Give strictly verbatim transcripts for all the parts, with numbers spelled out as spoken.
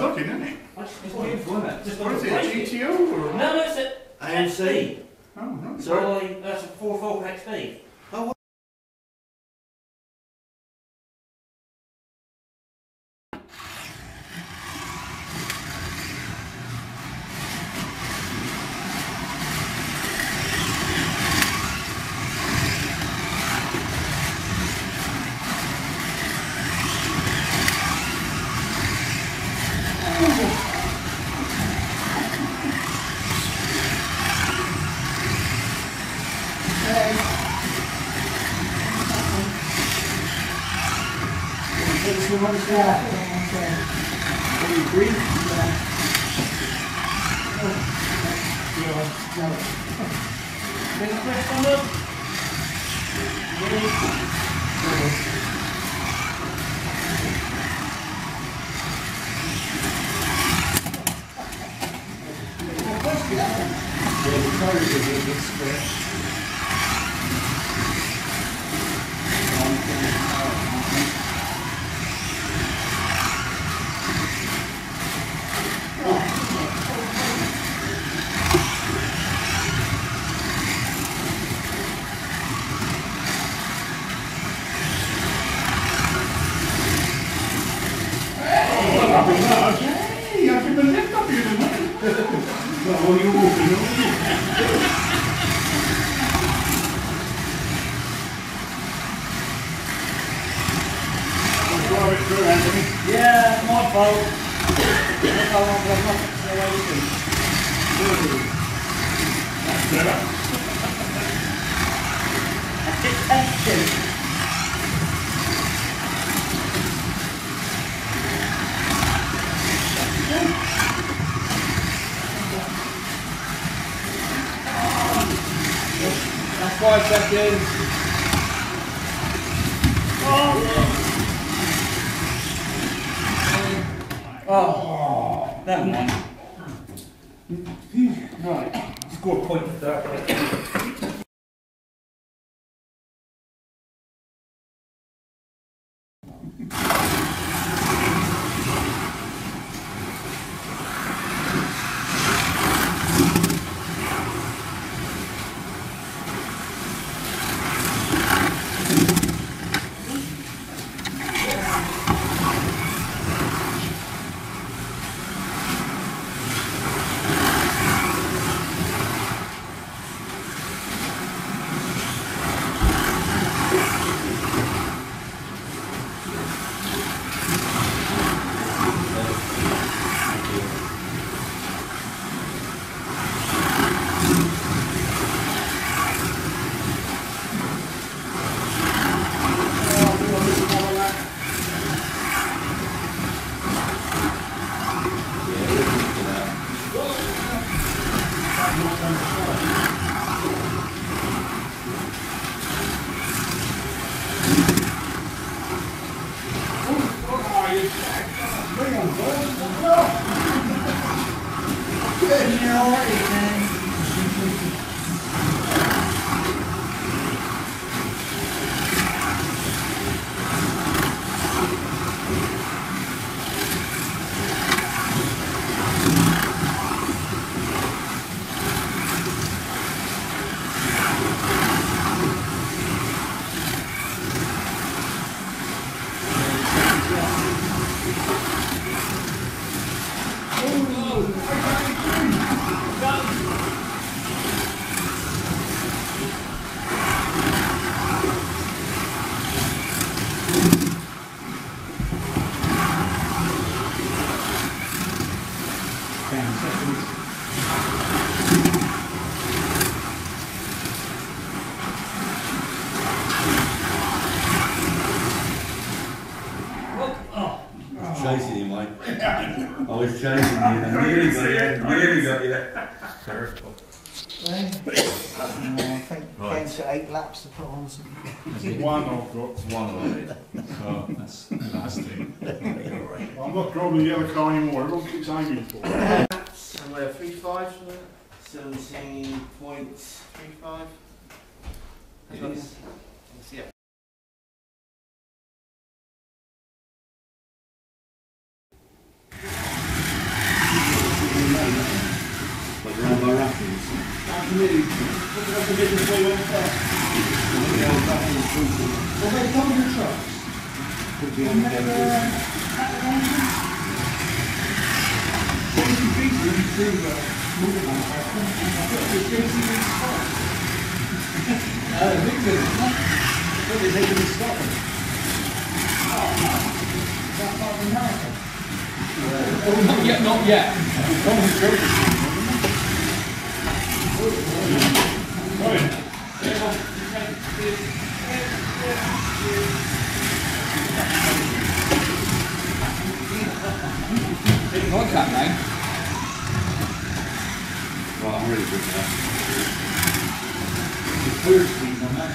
looking, isn't it? It's beautiful, isn't it? Just What is it, G T O or? No, no, it's a A M C. Oh, no. So I, that's a four Falcon X P. Oh, what? Hey, I can lift up here tonight. Well, you're walking, aren't you? Drive it through, Anthony. Yeah, my fault. My fault, I'm not the way you do. That's better. It's empty. That's five seconds. Oh, oh. Never mind. Right, score a point for that. Chasing you, mate. I was chasing you. I nearly got you. Nearly got you. Terrible. I think Ken's got eight laps to put on some. One I've got. One of it. So that's nasty. I'm not driving the yellow car anymore. Everyone keeps aiming for it. And we're three five from it. Seventeen point three five. It is. Yeah. on the trucks. Could be on And the then, demo. uh, at the moment, forty people into uh, small manufacturing, and I thought it was J C B's fault. Oh, the big business, isn't it? I thought they take them in Scotland. Oh, no. Is that part of America? Oh, not yet, not yet. Come on, show us. Taking on that now. Right, I'm really good now. The third speed on that.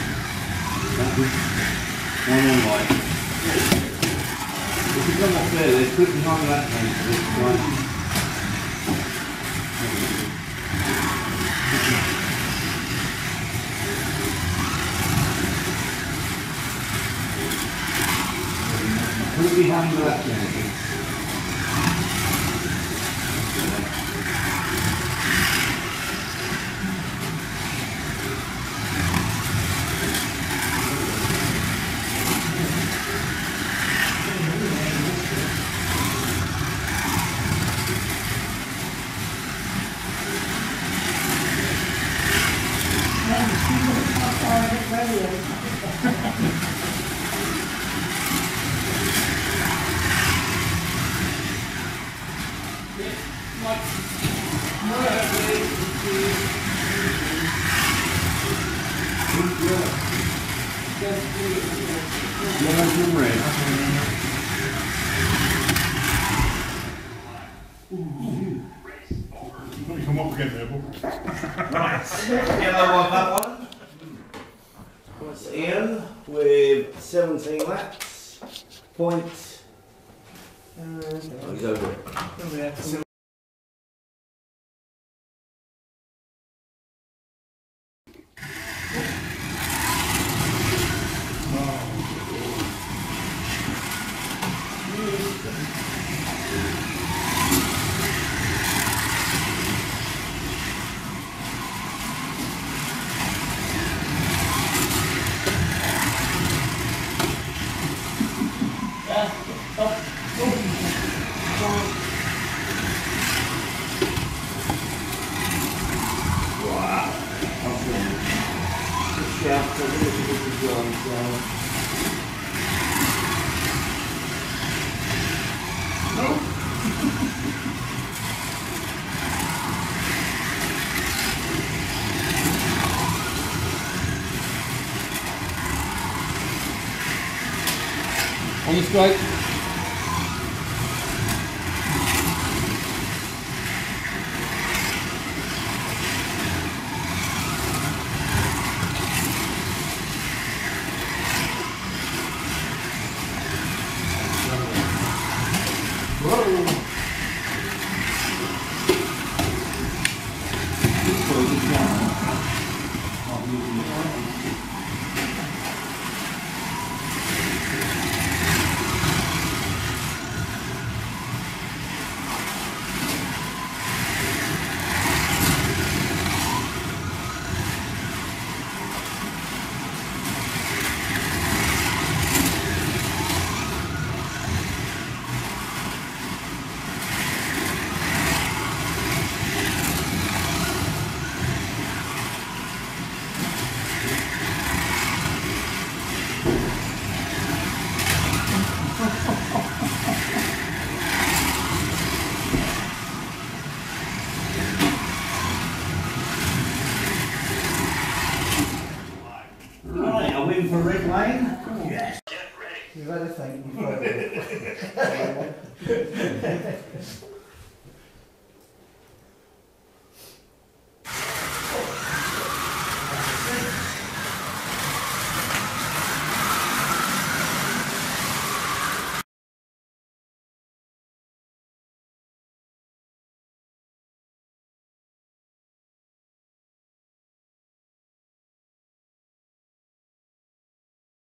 One on light. If you come off there, they put behind that thing for this one. Put behind that thing. Yellow and red. Let me come up again there, Bob. Right, yellow on that one. That's Ian with seventeen laps. Point. Um, oh, he's over it. Over there. On the straight. Right, I win for Rick Lane. Yes. You've had a think. You've had a think.